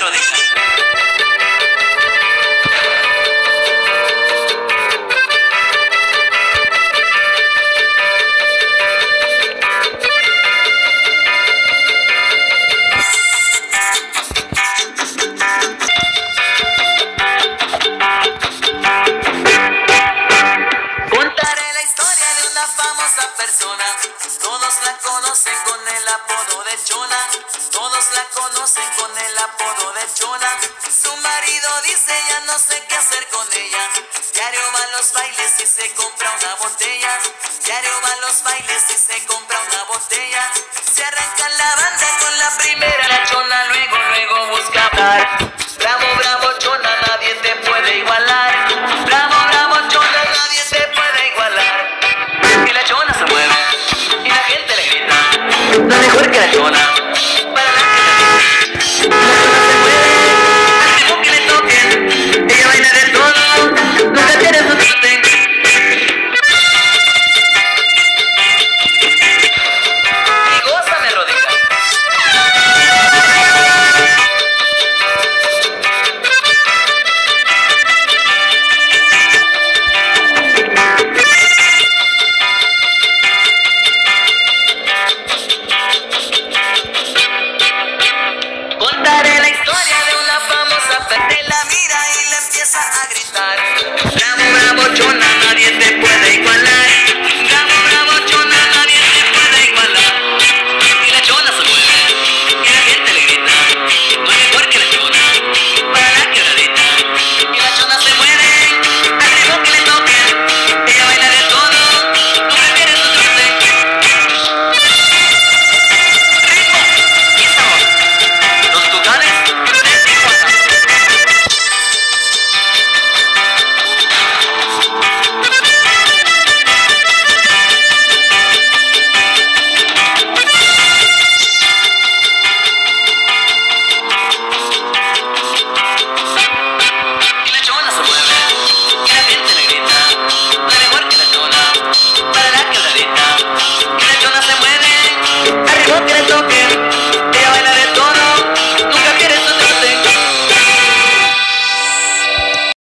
lo diga. Contaré la historia de una famosa persona. Todos la conocen con el apodo de Chona. Todos la conocen con el apodo de Chona. Su marido dice ya no sé qué hacer con ella. Diario va a los bailes y se compra una botella. Diario va a los bailes y se compra una botella. Se arranca la banda con la primera. La Chona luego busca hablar. Bravo, bravo Chona, nadie te puede igualar. Bravo, bravo Chona, nadie te puede igualar. Y la Chona se mueve y la gente le grita: la mejor que la Chona.